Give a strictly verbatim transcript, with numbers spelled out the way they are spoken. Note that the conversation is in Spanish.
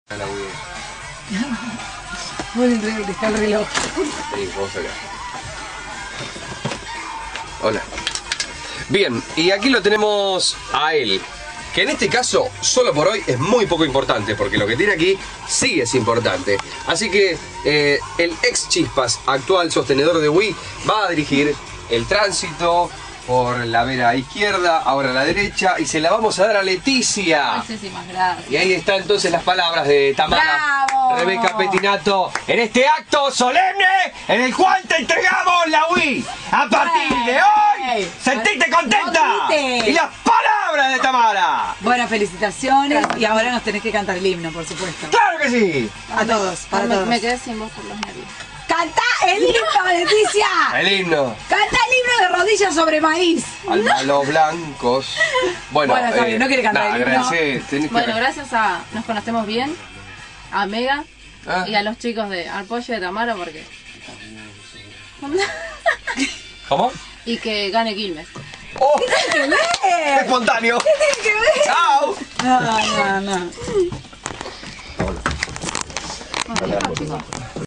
A la Wii. Muy bien, está el reloj. Sí, vamos acá. Hola. Bien, y aquí lo tenemos a él. Que en este caso, solo por hoy, es muy poco importante, porque lo que tiene aquí sí es importante. Así que eh, el ex Chispas, actual sostenedor de Wii, va a dirigir el tránsito por la vera izquierda, ahora a la derecha, y se la vamos a dar a Leticia. Muchísimas gracias. Y ahí están entonces las palabras de Tamara ¡Bravo! Rebeca Pettinato en este acto solemne en el cual te entregamos la Wii. A partir de hoy, sentite contenta. ¡Grite! Y las palabras de Tamara. Bueno, felicitaciones. Y ahora nos tenés que cantar el himno, por supuesto. ¡Claro que sí! A todos, para me, todos. me quedé sin voz por los nervios. ¡Cantá el himno, Leticia! El himno. ¡Cantá el himno de rodillas sobre maíz! Alma los blancos. Bueno, Bueno, está bien, no quiere cantar nah, el himno. agradecé, tenés que- Bueno, gracias a Nos Conocemos Bien, a Mega Ah. y a los chicos de Arpoyo de Tamara porque... ¿Cómo? y que gane Quilmes. ¡Oh! ¡Qué bien! ¿Qué ¡Espontáneo! tiene que ver? ¡Chao! No, no, no. Bueno, chicos.